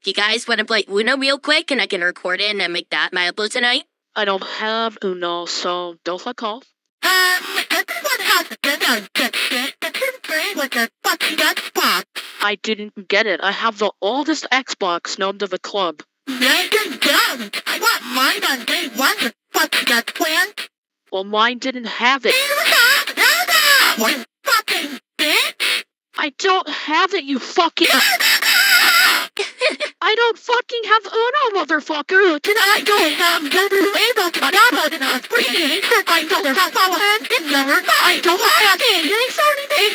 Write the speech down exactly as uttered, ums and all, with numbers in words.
Do you guys want to play Uno real quick and I can record it and make that my upload tonight? I don't have Uno, so don't fuck off. Um, everyone has been on this but this game was a fucking Xbox. I didn't get it. I have the oldest Xbox known to the club. Megan don't. I want mine on day one, you fucking Xbox. Well, mine didn't have it. You fucking bitch. I don't have it, you fucking... I don't fucking have Uno, motherfucker! Can I go have better able to download it on free? I don't have our hand in there. I don't have it.